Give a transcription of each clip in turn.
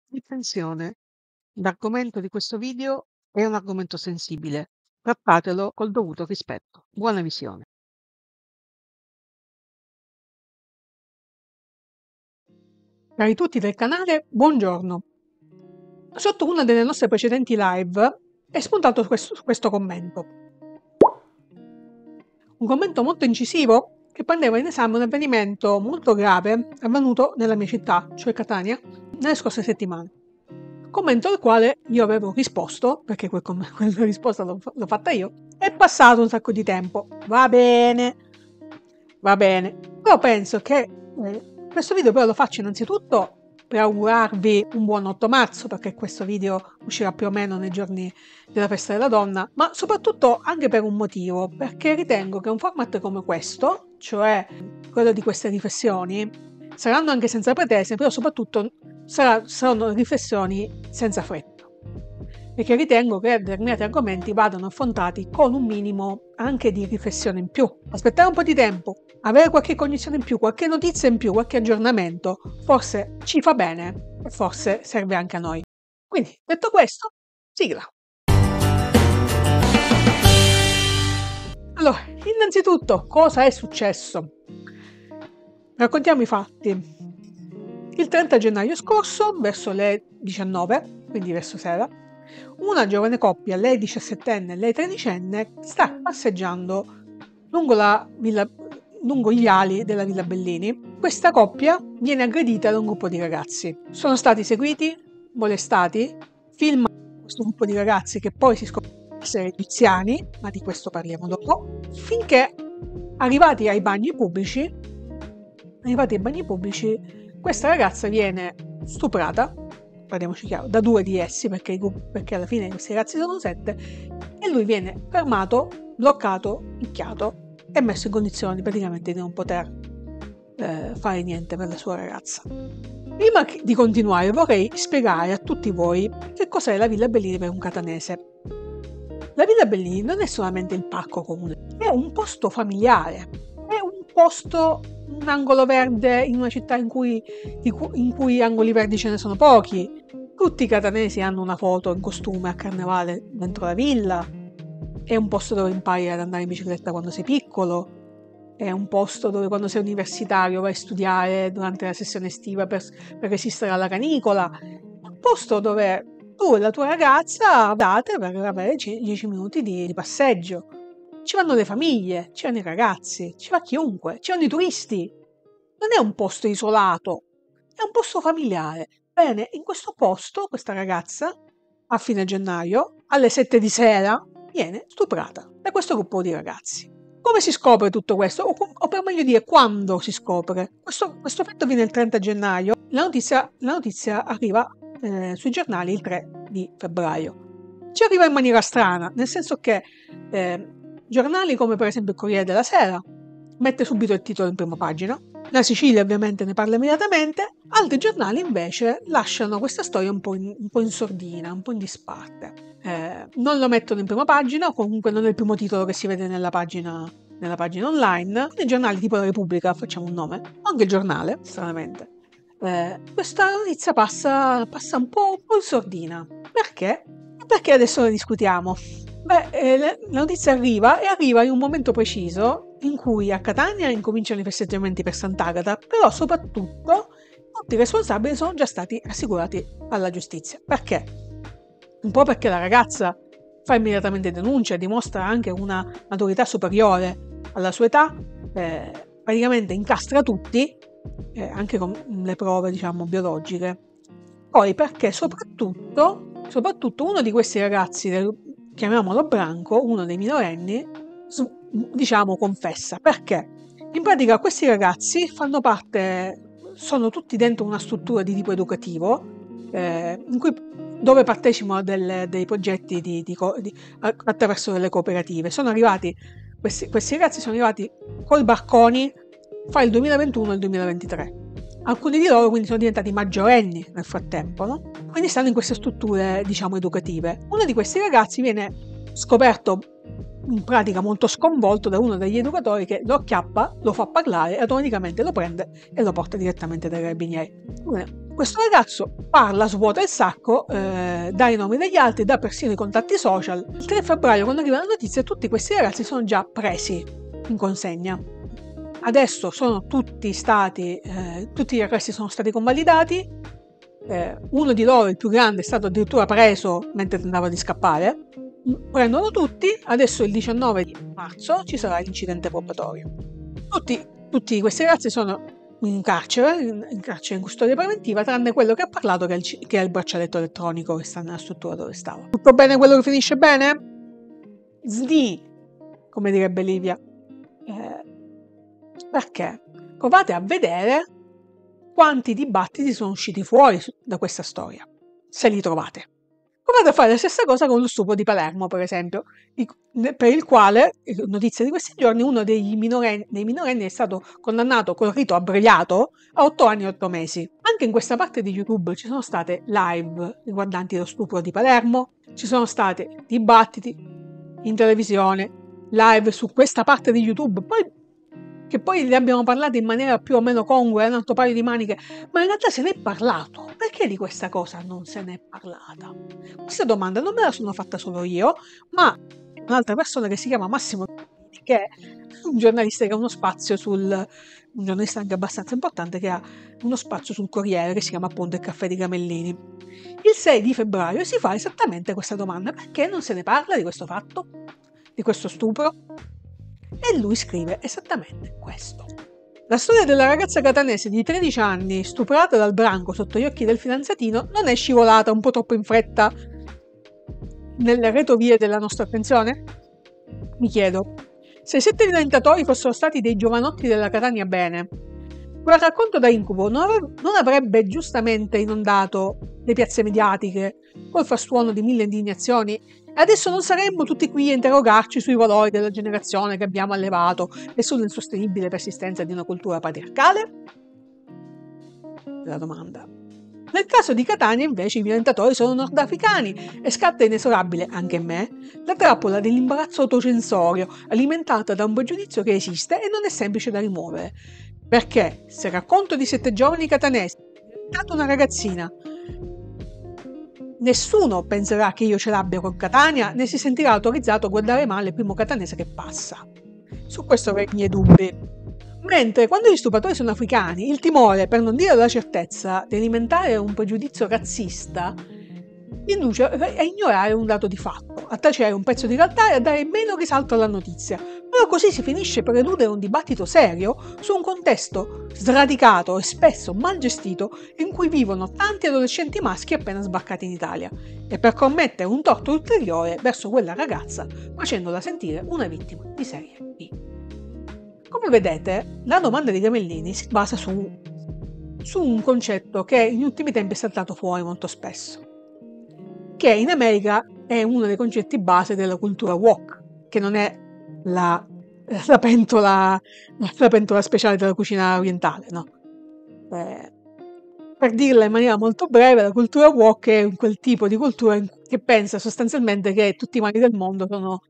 Attenzione, l'argomento di questo video è un argomento sensibile. Trattatelo col dovuto rispetto. Buona visione. Cari tutti del canale, buongiorno. Sotto una delle nostre precedenti live è spuntato questo commento. Un commento molto incisivo che prendeva in esame un avvenimento molto grave avvenuto nella mia città, cioè Catania, nelle scorse settimane. Commento al quale io avevo risposto, perché quella risposta l'ho fatta io, è passato un sacco di tempo. Va bene. Però penso che questo video però lo faccio innanzitutto per augurarvi un buon 8 marzo, perché questo video uscirà più o meno nei giorni della festa della donna, ma soprattutto anche per un motivo, perché ritengo che un format come questo, cioè quello di queste riflessioni, saranno anche senza pretese, però soprattutto saranno riflessioni senza fretta, perché ritengo che determinati argomenti vadano affrontati con un minimo anche di riflessione in più. Aspettare un po' di tempo, avere qualche cognizione in più, qualche notizia in più, qualche aggiornamento, forse ci fa bene e forse serve anche a noi. Quindi, detto questo, sigla. Allora, innanzitutto, cosa è successo? Raccontiamo i fatti. Il 30 gennaio scorso, verso le 19, quindi verso sera, una giovane coppia, lei 17enne e lei 13enne, sta passeggiando lungo gli ali della Villa Bellini. Questa coppia viene aggredita da un gruppo di ragazzi. Sono stati seguiti, molestati, filmati questo gruppo di ragazzi che poi si scopre essere egiziani, ma di questo parliamo dopo, finché arrivati ai bagni pubblici, questa ragazza viene stuprata, parliamoci chiaro, da 2 di essi, perché alla fine questi ragazzi sono 7, e lui viene fermato, bloccato, picchiato e messo in condizioni praticamente di non poter fare niente per la sua ragazza. Prima di continuare vorrei spiegare a tutti voi che cos'è la Villa Bellini per un catanese. La Villa Bellini non è solamente il parco comune, è un posto familiare, è un posto, un angolo verde in una città in cui angoli verdi ce ne sono pochi. Tutti i catanesi hanno una foto in costume a carnevale dentro la villa. È un posto dove impari ad andare in bicicletta quando sei piccolo. È un posto dove quando sei universitario vai a studiare durante la sessione estiva per resistere alla canicola. È un posto dove tu e la tua ragazza andate per avere 10 minuti di passeggio. Ci vanno le famiglie, ci vanno i ragazzi, ci va chiunque, ci vanno i turisti. Non è un posto isolato, è un posto familiare. Bene, in questo posto questa ragazza a fine gennaio alle 7 di sera viene stuprata da questo gruppo di ragazzi. Come si scopre tutto questo? O per meglio dire, quando si scopre? Questo fatto avviene il 30 gennaio, la notizia arriva sui giornali il 3 di febbraio. Ci arriva in maniera strana, nel senso che giornali come per esempio il Corriere della Sera mette subito il titolo in prima pagina, la Sicilia ovviamente ne parla immediatamente, altri giornali invece lasciano questa storia un po' in sordina, un po' in disparte. Non lo mettono in prima pagina, o comunque non è il primo titolo che si vede nella pagina online. Nei giornali tipo la Repubblica, facciamo un nome, anche il Giornale, stranamente. Questa notizia passa un po' in sordina. Perché? Perché adesso ne discutiamo. La notizia arriva in un momento preciso in cui a Catania incominciano i festeggiamenti per Sant'Agata, però soprattutto tutti i responsabili sono già stati assicurati alla giustizia. Perché? Un po' perché la ragazza fa immediatamente denuncia e dimostra anche una maturità superiore alla sua età, praticamente incastra tutti, anche con le prove, diciamo, biologiche. Poi perché soprattutto uno di questi ragazzi, chiamiamolo Branco, uno dei minorenni, diciamo confessa. Perché? In pratica questi ragazzi sono tutti dentro una struttura di tipo educativo, dove partecipano dei progetti attraverso delle cooperative. Questi ragazzi sono arrivati col barconi fra il 2021 e il 2023. Alcuni di loro quindi sono diventati maggiorenni nel frattempo, no? Quindi stanno in queste strutture, diciamo, educative. Uno di questi ragazzi viene scoperto in pratica molto sconvolto da uno degli educatori che lo acchiappa, lo fa parlare e automaticamente lo prende e lo porta direttamente dai carabinieri. questo ragazzo parla, svuota il sacco, dà i nomi degli altri, dà persino i contatti social. Il 3 febbraio, quando arriva la notizia, tutti questi ragazzi sono già presi in consegna. Adesso sono tutti gli arresti sono stati convalidati. Uno di loro, il più grande, è stato addirittura preso mentre tentava di scappare. Prendono tutti. Adesso il 19 di marzo ci sarà l'incidente probatorio. Tutti questi ragazzi sono in carcere, in custodia preventiva, tranne quello che ha parlato che è il braccialetto elettronico che sta nella struttura dove stava. Tutto bene quello che finisce bene? Sni, come direbbe Livia. Perché? Provate a vedere quanti dibattiti sono usciti fuori da questa storia, se li trovate. Provate a fare la stessa cosa con lo stupro di Palermo, per esempio, per il quale, notizia di questi giorni, uno dei minorenni è stato condannato col rito abbreviato a 8 anni e 8 mesi. Anche in questa parte di YouTube ci sono state live riguardanti lo stupro di Palermo, ci sono stati dibattiti in televisione, live su questa parte di YouTube, che poi ne abbiamo parlato in maniera più o meno congrua, un altro paio di maniche, ma in realtà se ne è parlato. Perché di questa cosa non se ne è parlata? Questa domanda non me la sono fatta solo io, ma un'altra persona che si chiama Massimo, che è un giornalista che ha uno spazio un giornalista anche abbastanza importante, che ha uno spazio sul Corriere che si chiama appunto Il Caffè di Gamellini. Il 6 di febbraio si fa esattamente questa domanda: perché non se ne parla di questo fatto, di questo stupro? E lui scrive esattamente questo. La storia della ragazza catanese di 13 anni stuprata dal branco sotto gli occhi del fidanzatino non è scivolata un po' troppo in fretta nelle retrovie della nostra attenzione? Mi chiedo, se i 7 tentatori fossero stati dei giovanotti della Catania bene, quel racconto da incubo non avrebbe giustamente inondato le piazze mediatiche col frastuono di 1000 indignazioni? E adesso non saremmo tutti qui a interrogarci sui valori della generazione che abbiamo allevato e sull'insostenibile persistenza di una cultura patriarcale? La domanda. Nel caso di Catania, invece, i violentatori sono nordafricani e scatta inesorabile, anche in me, la trappola dell'imbarazzo autocensorio, alimentata da un pregiudizio che esiste e non è semplice da rimuovere. Perché se racconto di 7 giovani catanesi, diventata una ragazzina, nessuno penserà che io ce l'abbia con Catania, né si sentirà autorizzato a guardare male il primo catanese che passa. Su questo avrei i miei dubbi. Mentre quando gli stupratori sono africani, il timore, per non dire la certezza, di alimentare un pregiudizio razzista induce a ignorare un dato di fatto, a tacere un pezzo di realtà e a dare meno risalto alla notizia. Però così si finisce per eludere un dibattito serio su un contesto sradicato e spesso mal gestito in cui vivono tanti adolescenti maschi appena sbarcati in Italia, e per commettere un torto ulteriore verso quella ragazza facendola sentire una vittima di serie B. Come vedete, la domanda di Gamellini si basa su un concetto che negli ultimi tempi è saltato fuori molto spesso, che in America è uno dei concetti base della cultura woke, che non è la pentola speciale della cucina orientale, no? Per dirla in maniera molto breve, la cultura woke è quel tipo di cultura che pensa sostanzialmente che tutti i mali del mondo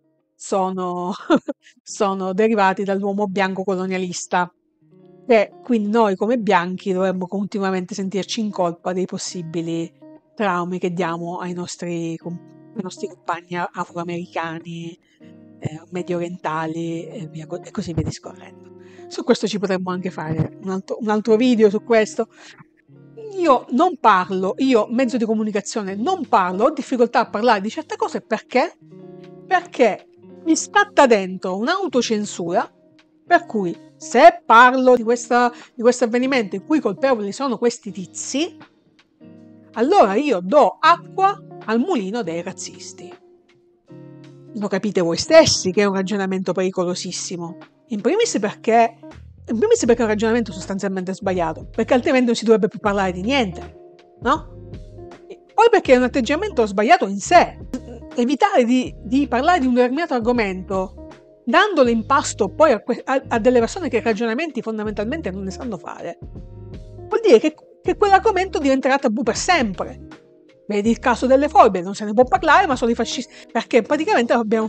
sono derivati dall'uomo bianco colonialista, e quindi noi come bianchi dovremmo continuamente sentirci in colpa dei possibili traumi che diamo ai nostri compagni afroamericani, medio orientali e così via discorrendo. Su questo ci potremmo anche fare un altro video su questo. Io mezzo di comunicazione, non parlo, ho difficoltà a parlare di certe cose perché mi scatta dentro un'autocensura, per cui se parlo di questo avvenimento in cui i colpevoli sono questi tizi, allora io do acqua al mulino dei razzisti. Lo capite voi stessi che è un ragionamento pericolosissimo. In primis perché è un ragionamento sostanzialmente sbagliato, perché altrimenti non si dovrebbe più parlare di niente, no? Poi perché è un atteggiamento sbagliato in sé. Evitare di parlare di un determinato argomento, dandolo in pasto poi a delle persone che ragionamenti fondamentalmente non ne sanno fare, vuol dire che quell'argomento diventerà tabù per sempre. Vedi il caso delle foibe, non se ne può parlare, ma sono i fascisti, perché praticamente nel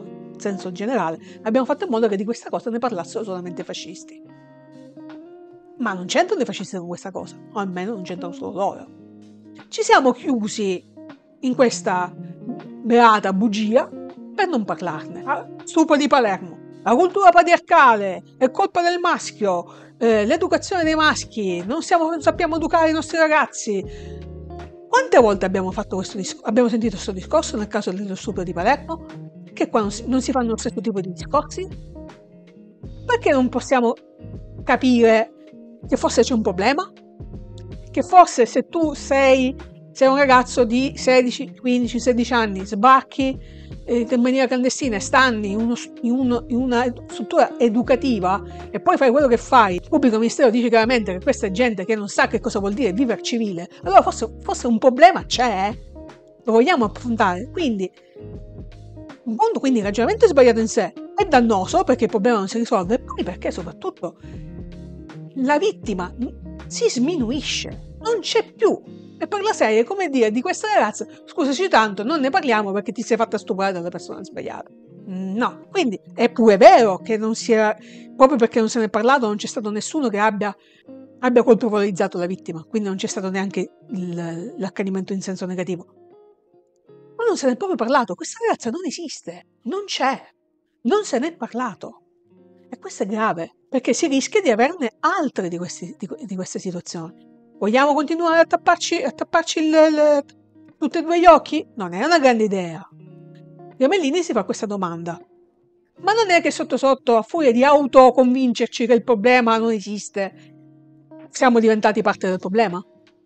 senso generale, abbiamo fatto in modo che di questa cosa ne parlassero solamente i fascisti. ma non c'entrano i fascisti con questa cosa, o almeno non c'entrano solo loro. Ci siamo chiusi in questa beata bugia per non parlarne. Stupro di Palermo, la cultura patriarcale, è colpa del maschio, l'educazione dei maschi, non sappiamo educare i nostri ragazzi. Quante volte abbiamo sentito questo discorso nel caso dello stupro di Palermo? Che qua non si fanno lo stesso tipo di discorsi? Perché non possiamo capire che forse c'è un problema? Che forse se tu sei un ragazzo di 16, 15, 16 anni, sbarchi in maniera clandestina e stanni in una struttura educativa e poi fai quello che fai, il pubblico ministero dice chiaramente che questa è gente che non sa che cosa vuol dire vivere civile, allora forse un problema c'è, lo vogliamo affrontare. Quindi il ragionamento è sbagliato in sé, è dannoso perché il problema non si risolve e poi perché soprattutto la vittima si sminuisce, non c'è più. E per la serie, come dire, di questa ragazza, scusaci tanto, non ne parliamo perché ti sei fatta stuprare dalla persona sbagliata. No, quindi è pure vero che non si era, proprio perché non se ne è parlato, non c'è stato nessuno che abbia colpevolizzato la vittima, quindi non c'è stato neanche l'accanimento in senso negativo. Ma non se ne è proprio parlato, questa ragazza non esiste, non c'è, non se ne è parlato. E questo è grave, perché si rischia di averne altre di queste situazioni. Vogliamo continuare a tapparci tutti e due gli occhi? Non è una grande idea. Gamellini si fa questa domanda. Ma non è che sotto sotto, a furia di autoconvincerci che il problema non esiste, siamo diventati parte del problema?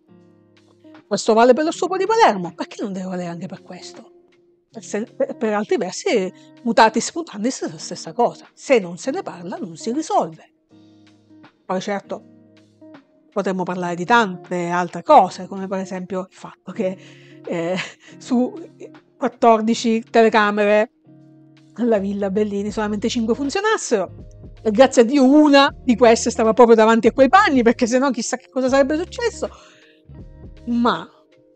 Questo vale per lo stupro di Palermo, perché non deve valere anche per questo? Per altri versi, mutatis mutandis è la stessa cosa. Se non se ne parla, non si risolve. Poi certo, potremmo parlare di tante altre cose, come per esempio il fatto che su 14 telecamere alla Villa Bellini solamente 5 funzionassero. E grazie a Dio una di queste stava proprio davanti a quei panni, perché sennò chissà che cosa sarebbe successo. Ma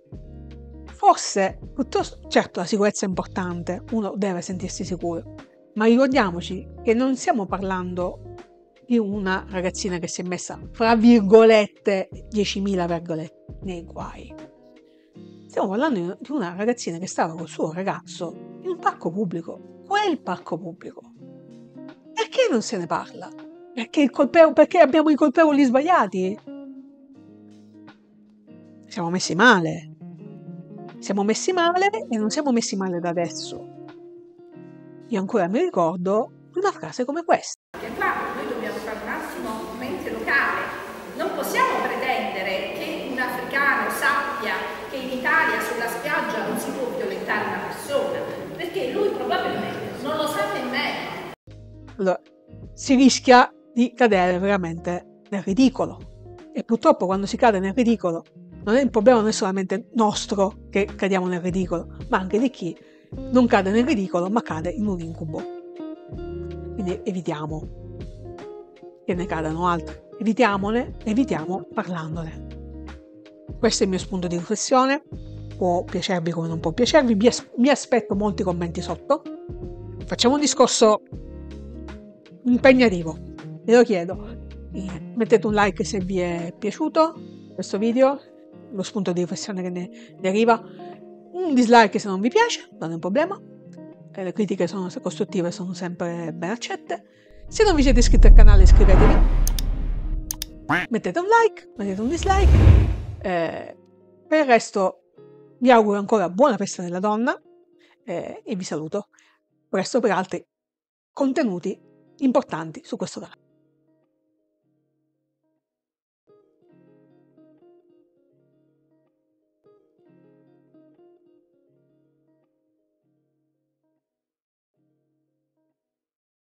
forse, piuttosto, certo la sicurezza è importante, uno deve sentirsi sicuro, ma ricordiamoci che non stiamo parlando di una ragazzina che si è messa, fra virgolette, 10.000 virgolette, nei guai. Stiamo parlando di una ragazzina che stava col suo ragazzo in un parco pubblico, quel parco pubblico. Perché non se ne parla? Perché abbiamo i colpevoli sbagliati? Siamo messi male. Siamo messi male e non siamo messi male da adesso. Io ancora mi ricordo una frase come questa. Che qua noi dobbiamo fare un attimo mente locale. Non possiamo pretendere che un africano sappia che in Italia sulla spiaggia non si può violentare una persona, perché lui probabilmente non lo sa nemmeno. Allora, si rischia di cadere veramente nel ridicolo. E purtroppo quando si cade nel ridicolo, il problema non è solamente nostro che cadiamo nel ridicolo, ma anche di chi non cade nel ridicolo, ma cade in un incubo. Quindi evitiamo che ne cadano altri. Evitiamo parlandone. Questo è il mio spunto di riflessione. Può piacervi come non può piacervi. Mi aspetto molti commenti sotto. Facciamo un discorso impegnativo. Ve lo chiedo. Mettete un like se vi è piaciuto questo video, lo spunto di riflessione che ne deriva, un dislike se non vi piace, non è un problema, le critiche sono costruttive, sono sempre ben accette. Se non vi siete iscritti al canale iscrivetevi, mettete un like, mettete un dislike, per il resto vi auguro ancora buona festa della donna e vi saluto presto per altri contenuti importanti su questo canale.